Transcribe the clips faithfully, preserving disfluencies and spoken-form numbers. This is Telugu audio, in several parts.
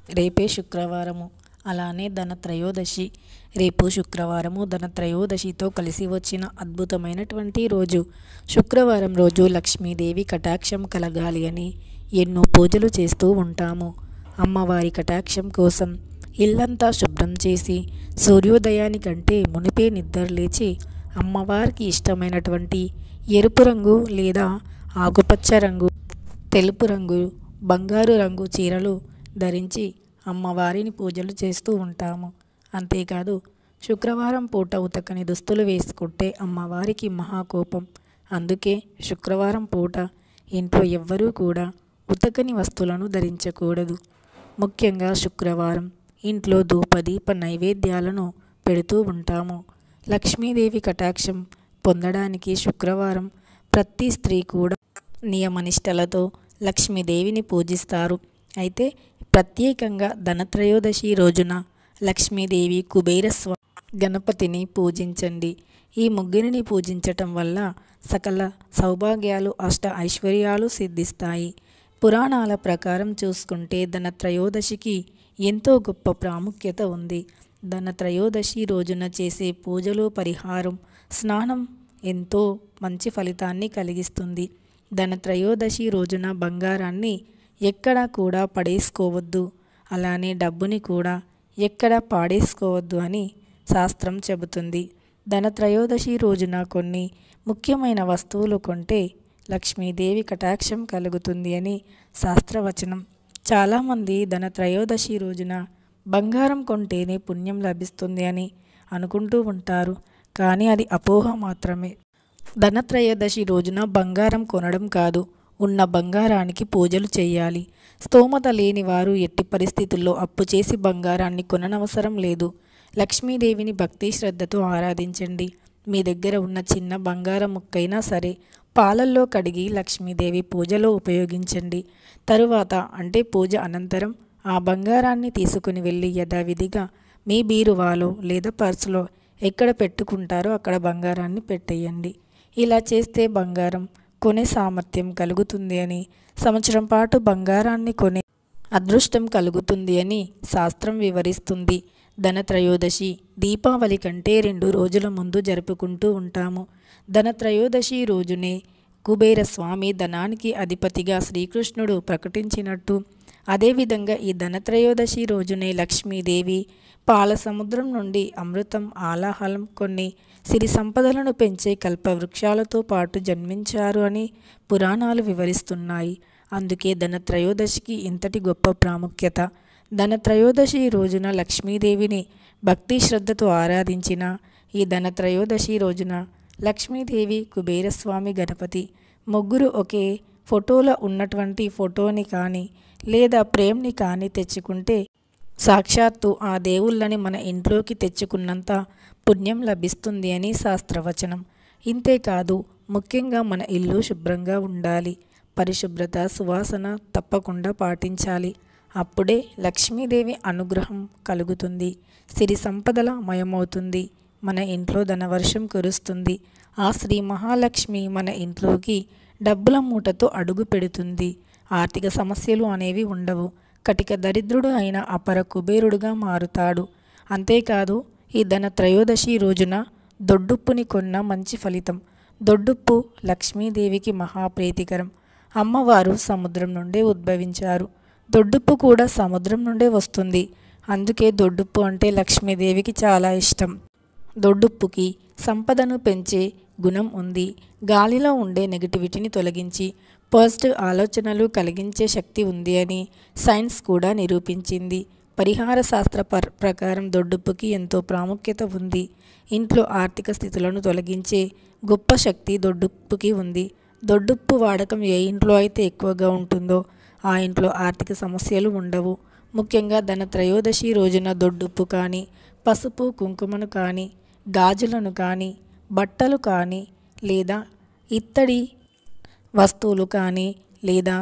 రేపే శుక్రవారము, అలానే ధనత్రయోదశి. రేపు శుక్రవారము ధనత్రయోదశితో కలిసి వచ్చిన అద్భుతమైనటువంటి రోజు. శుక్రవారం రోజు లక్ష్మీదేవి కటాక్షం కలగాలి అని ఎన్నో పూజలు చేస్తూ ఉంటాము. అమ్మవారి కటాక్షం కోసం ఇల్లంతా శుభ్రం చేసి సూర్యోదయానికంటే మునిపే నిద్రలేచి అమ్మవారికి ఇష్టమైనటువంటి ఎరుపు రంగు లేదా ఆకుపచ్చ రంగు, తెలుపు రంగు, బంగారు రంగు చీరలు ధరించి అమ్మవారిని పూజలు చేస్తూ ఉంటాము. అంతేకాదు శుక్రవారం పూట ఉతకని దుస్తులు వేసుకుంటే అమ్మవారికి మహాకోపం. అందుకే శుక్రవారం పూట ఇంట్లో ఎవ్వరూ కూడా ఉతకని వస్తువులను ధరించకూడదు. ముఖ్యంగా శుక్రవారం ఇంట్లో ధూపదీప నైవేద్యాలను పెడుతూ ఉంటాము. లక్ష్మీదేవి కటాక్షం పొందడానికి శుక్రవారం ప్రతి స్త్రీ కూడా నియమనిష్టలతో లక్ష్మీదేవిని పూజిస్తారు. అయితే ప్రత్యేకంగా ధనత్రయోదశి రోజున లక్ష్మీదేవి, కుబేరస్వామి, గణపతిని పూజించండి. ఈ ముగ్గురిని పూజించటం వల్ల సకల సౌభాగ్యాలు, అష్ట ఐశ్వర్యాలు సిద్ధిస్తాయి. పురాణాల ప్రకారం చూసుకుంటే ధనత్రయోదశికి ఎంతో గొప్ప ప్రాముఖ్యత ఉంది. ధనత్రయోదశి రోజున చేసే పూజలు, పరిహారం, స్నానం ఎంతో మంచి ఫలితాన్ని కలిగిస్తుంది. ధనత్రయోదశి రోజున బంగారాన్ని ఎక్కడా కూడా పడేసుకోవద్దు, అలానే డబ్బుని కూడా ఎక్కడా పాడేసుకోవద్దు అని శాస్త్రం చెబుతుంది. ధనత్రయోదశి రోజున కొన్ని ముఖ్యమైన వస్తువులు కొంటే లక్ష్మీదేవి కటాక్షం కలుగుతుంది అని శాస్త్రవచనం. చాలామంది ధనత్రయోదశి రోజున బంగారం కొంటేనే పుణ్యం లభిస్తుంది అని అనుకుంటూ ఉంటారు. కానీ అది అపోహ మాత్రమే. ధనత్రయోదశి రోజున బంగారం కొనడం కాదు, ఉన్న బంగారానికి పూజలు చేయాలి. స్తోమత లేని వారు ఎట్టి పరిస్థితుల్లో అప్పు చేసి బంగారాన్ని కొననవసరం లేదు. లక్ష్మీదేవిని భక్తి శ్రద్ధతో ఆరాధించండి. మీ దగ్గర ఉన్న చిన్న బంగారం ముక్కైనా సరే పాలల్లో కడిగి లక్ష్మీదేవి పూజలో ఉపయోగించండి. తరువాత అంటే పూజ అనంతరం ఆ బంగారాన్ని తీసుకుని వెళ్ళి యథావిధిగా మీ బీరువాలో లేదా పర్సులో ఎక్కడ పెట్టుకుంటారో అక్కడ బంగారాన్ని పెట్టేయండి. ఇలా చేస్తే బంగారం కొనే సామర్థ్యం కలుగుతుంది అని, సంవత్సరం పాటు బంగారాన్ని కొనే అదృష్టం కలుగుతుంది అని శాస్త్రం వివరిస్తుంది. ధనత్రయోదశి దీపావళి కంటే రెండు రోజుల ముందు జరుపుకుంటూ ఉంటాము. ధనత్రయోదశి రోజునే కుబేరస్వామి ధనానికి అధిపతిగా శ్రీకృష్ణుడు ప్రకటించినట్టు, అదేవిధంగా ఈ ధనత్రయోదశి రోజునే లక్ష్మీదేవి పాల సముద్రం నుండి అమృతం, ఆలాహలం, కొన్ని సిరి సంపదలను పెంచే కల్పవృక్షాలతో పాటు జన్మించారు అని పురాణాలు వివరిస్తున్నాయి. అందుకే ధనత్రయోదశికి ఇంతటి గొప్ప ప్రాముఖ్యత. ధనత్రయోదశి రోజున లక్ష్మీదేవిని భక్తి శ్రద్ధతో ఆరాధించిన ఈ ధనత్రయోదశి రోజున లక్ష్మీదేవి, కుబేరస్వామి, గణపతి ముగ్గురు ఒకే ఫోటోలో ఉన్నటువంటి ఫోటోని కానీ లేదా ప్రేమ్ని కానీ తెచ్చుకుంటే సాక్షాత్తు ఆ దేవుళ్ళని మన ఇంట్లోకి తెచ్చుకున్నంత పుణ్యం లభిస్తుంది అని శాస్త్రవచనం. ఇంతేకాదు ముఖ్యంగా మన ఇల్లు శుభ్రంగా ఉండాలి. పరిశుభ్రత, సువాసన తప్పకుండా పాటించాలి. అప్పుడే లక్ష్మీదేవి అనుగ్రహం కలుగుతుంది. సిరి సంపదల మయమవుతుంది. మన ఇంట్లో ధనవర్షం కురుస్తుంది. ఆ శ్రీ మహాలక్ష్మి మన ఇంట్లోకి డబ్బుల మూటతో అడుగు పెడుతుంది. ఆర్థిక సమస్యలు అనేవి ఉండవు. కటిక దరిద్రుడు అయిన అపర కుబేరుడుగా మారుతాడు. అంతేకాదు ఈ ధనత్రయోదశి రోజున దొడ్డుప్పుని కొన్న మంచి ఫలితం. దొడ్డుప్పు లక్ష్మీదేవికి మహాప్రీతికరం. అమ్మవారు సముద్రం నుండే ఉద్భవించారు. దొడ్డుప్పు కూడా సముద్రం నుండే వస్తుంది. అందుకే దొడ్డుప్పు అంటే లక్ష్మీదేవికి చాలా ఇష్టం. దొడ్డుప్పుకి సంపదను పెంచే గుణం ఉంది. గాలిలో ఉండే నెగిటివిటీని తొలగించి పాజిటివ్ ఆలోచనలు కలిగించే శక్తి ఉంది అని సైన్స్ కూడా నిరూపించింది. పరిహార శాస్త్ర ప్రకారం దొడ్డుప్పుకి ఎంతో ప్రాముఖ్యత ఉంది. ఇంట్లో ఆర్థిక స్థితులను తొలగించే గొప్ప శక్తి దొడ్డుప్పుకి ఉంది. దొడ్డుప్పు వాడకం ఏ ఇంట్లో అయితే ఎక్కువగా ఉంటుందో ఆ ఇంట్లో ఆర్థిక సమస్యలు ఉండవు. ముఖ్యంగా ధనత్రయోదశి రోజున దొడ్డుప్పు కానీ, పసుపు కుంకుమను కానీ, గాజులను కానీ, బట్టలు కానీ లేదా ఇత్తడి వస్తువులు కానీ లేదా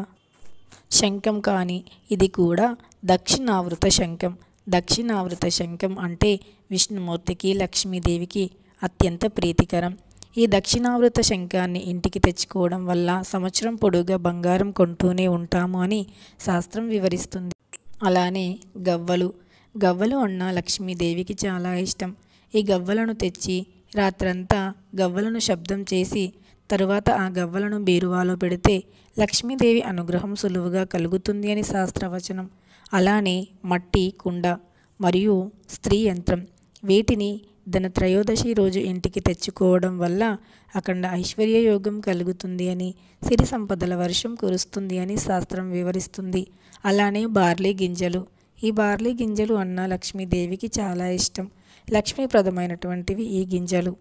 శంఖం కానీ, ఇది కూడా దక్షిణావృత శంఖం. దక్షిణావృత శంఖం అంటే విష్ణుమూర్తికి, లక్ష్మీదేవికి అత్యంత ప్రీతికరం. ఈ దక్షిణావృత శంఖాన్ని ఇంటికి తెచ్చుకోవడం వల్ల సంవత్సరం పొడుగా బంగారం కొంటూనే ఉంటాము అని శాస్త్రం వివరిస్తుంది. అలానే గవ్వలు. గవ్వలు అన్న లక్ష్మీదేవికి చాలా ఇష్టం. ఈ గవ్వలను తెచ్చి రాత్రంతా గవ్వలను శబ్దం చేసి తరువాత ఆ గవ్వలను బీరువాలో పెడితే లక్ష్మీదేవి అనుగ్రహం సులువుగా కలుగుతుంది అని శాస్త్రవచనం. అలానే మట్టి కుండ మరియు స్త్రీ యంత్రం, వీటిని ధనత్రయోదశి రోజు ఇంటికి తెచ్చుకోవడం వల్ల అఖండ ఐశ్వర్య యోగం కలుగుతుంది అని, సిరి సంపదల వర్షం కురుస్తుంది అని శాస్త్రం వివరిస్తుంది. అలానే బార్లీ గింజలు. ఈ బార్లీ గింజలు అన్న లక్ష్మీదేవికి చాలా ఇష్టం. లక్ష్మీప్రదమైనటువంటివి ఈ గింజలు.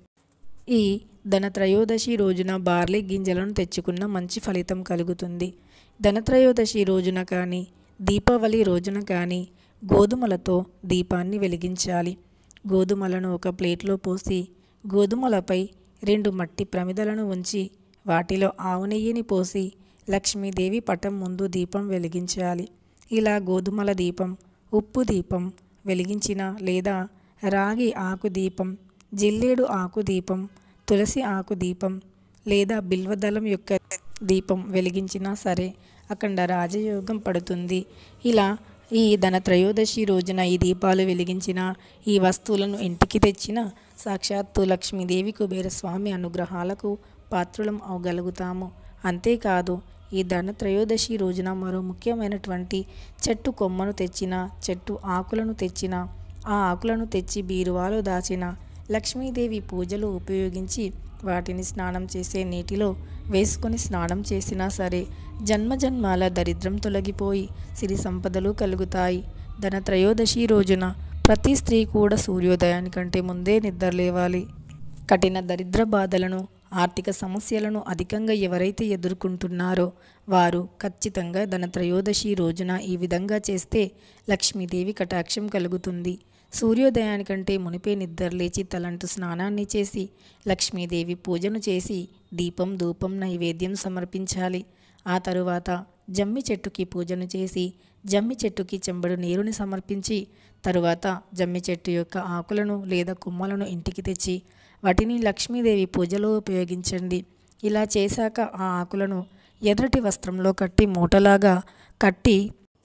ఈ ధనత్రయోదశి రోజున బార్లీ గింజలను తెచ్చుకున్న మంచి ఫలితం కలుగుతుంది. ధనత్రయోదశి రోజున కానీ దీపావళి రోజున కానీ గోధుమలతో దీపాన్ని వెలిగించాలి. గోధుమలను ఒక ప్లేట్లో పోసి గోధుమలపై రెండు మట్టి ప్రమిదలను ఉంచి వాటిలో ఆవు నెయ్యిని పోసి లక్ష్మీదేవి పటం ముందు దీపం వెలిగించాలి. ఇలా గోధుమల దీపం, ఉప్పు దీపం వెలిగించిన లేదా రాగి ఆకు దీపం, జిల్లేడు ఆకు దీపం, తులసి ఆకు దీపం లేదా బిల్వదళం యొక్క దీపం వెలిగించినా సరే అఖండ రాజయోగం పడుతుంది. ఇలా ఈ ధనత్రయోదశి రోజున ఈ దీపాలు వెలిగించిన, ఈ వస్తువులను ఇంటికి తెచ్చిన సాక్షాత్తు లక్ష్మీదేవి కుబేరస్వామి అనుగ్రహాలకు పాత్రులం అవగలుగుతాము. అంతేకాదు ఈ ధనత్రయోదశి రోజున మరో ముఖ్యమైనటువంటి చెట్టు కొమ్మను తెచ్చిన, చెట్టు ఆకులను తెచ్చిన, ఆ ఆకులను తెచ్చి బీరువాలో దాచిన, లక్ష్మీదేవి పూజలు ఉపయోగించి వాటిని స్నానం చేసే నీటిలో వేసుకొని స్నానం చేసినా సరే జన్మజన్మాల దరిద్రం తొలగిపోయి సిరి సంపదలు కలుగుతాయి. ధనత్రయోదశి రోజున ప్రతి స్త్రీ కూడా సూర్యోదయానికంటే ముందే నిద్రలేవాలి. కఠిన దరిద్ర బాధలను, ఆర్థిక సమస్యలను అధికంగా ఎవరైతే ఎదుర్కొంటున్నారో వారు ఖచ్చితంగా ధనత్రయోదశి రోజున ఈ విధంగా చేస్తే లక్ష్మీదేవి కటాక్షం కలుగుతుంది. సూర్యోదయానికంటే మునిపే నిద్ర లేచి తలంటు స్నానాన్ని చేసి లక్ష్మీదేవి పూజను చేసి దీపం ధూపం నైవేద్యం సమర్పించాలి. ఆ తరువాత జమ్మి చెట్టుకి పూజను చేసి జమ్మి చెట్టుకి చెంబడు నీరుని సమర్పించి తరువాత జమ్మి చెట్టు యొక్క ఆకులను లేదా కొమ్మలను ఇంటికి తెచ్చి వాటిని లక్ష్మీదేవి పూజలో ఉపయోగించండి. ఇలా చేశాక ఆ ఆకులను ఎర్రటి వస్త్రంలో కట్టి మూటలాగా కట్టి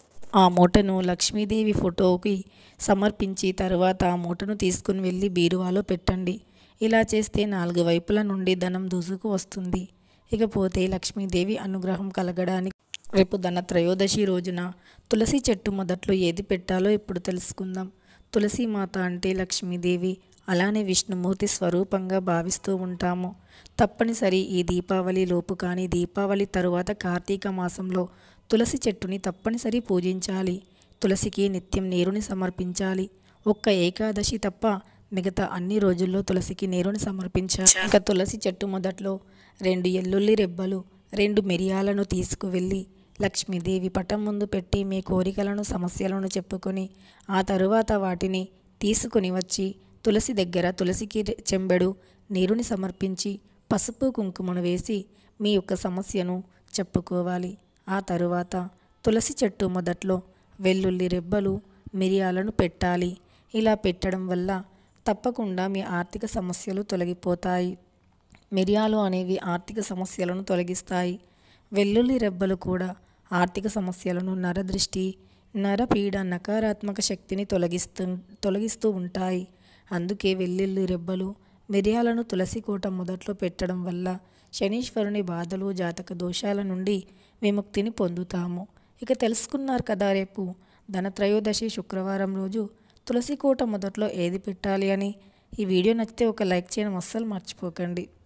ఆ మూటను లక్ష్మీదేవి ఫోటోకి సమర్పించి తరువాత ఆ మూటను తీసుకుని వెళ్ళి బీరువాలో పెట్టండి. ఇలా చేస్తే నాలుగు వైపుల నుండి ధనం దూసుకు వస్తుంది. ఇకపోతే లక్ష్మీదేవి అనుగ్రహం కలగడానికి రేపు ధనత్రయోదశి రోజున తులసి చెట్టు మొదట్లో ఏది పెట్టాలో ఇప్పుడు తెలుసుకుందాం. తులసి మాత అంటే లక్ష్మీదేవి, అలానే విష్ణుమూర్తి స్వరూపంగా భావిస్తూ ఉంటాము. తప్పనిసరి ఈ దీపావళి లోపు కానీ దీపావళి తరువాత కార్తీక మాసంలో తులసి చెట్టుని తప్పనిసరి పూజించాలి. తులసికి నిత్యం నీరుని సమర్పించాలి. ఒక్క ఏకాదశి తప్ప మిగతా అన్ని రోజుల్లో తులసికి నీరుని సమర్పించాలి. ఇక తులసి చెట్టు మొదట్లో రెండు ఎల్లుల్లి రెబ్బలు, రెండు మిరియాలను తీసుకువెళ్ళి లక్ష్మీదేవి పటం ముందు పెట్టి మీ కోరికలను సమస్యలను చెప్పుకొని ఆ తరువాత వాటిని తీసుకుని వచ్చి తులసి దగ్గర తులసికి చెంబెడు నీరుని సమర్పించి పసుపు కుంకుమను వేసి మీ యొక్క సమస్యను చెప్పుకోవాలి. ఆ తరువాత తులసి చెట్టు మొదట్లో వెల్లుల్లి రెబ్బలు, మిరియాలను పెట్టాలి. ఇలా పెట్టడం వల్ల తప్పకుండా మీ ఆర్థిక సమస్యలు తొలగిపోతాయి. మిరియాలు అనేవి ఆర్థిక సమస్యలను తొలగిస్తాయి. వెల్లుల్లి రెబ్బలు కూడా ఆర్థిక సమస్యలను, నరదృష్టి, నరపీడ, నకారాత్మక శక్తిని తొలగిస్తూ తొలగిస్తూ ఉంటాయి. అందుకే వెల్లుల్లి రెబ్బలు, మిరియాలను తులసి కోట మొదట్లో పెట్టడం వల్ల శనీశ్వరుని బాధలు, జాతక దోషాల నుండి విముక్తిని పొందుతాము. ఇక తెలుసుకున్నారు కదా, రేపు ధనత్రయోదశి శుక్రవారం రోజు తులసి కోట మొదట్లో ఏది పెట్టాలి అని. ఈ వీడియో నచ్చితే ఒక లైక్ చేయడం అస్సలు మర్చిపోకండి.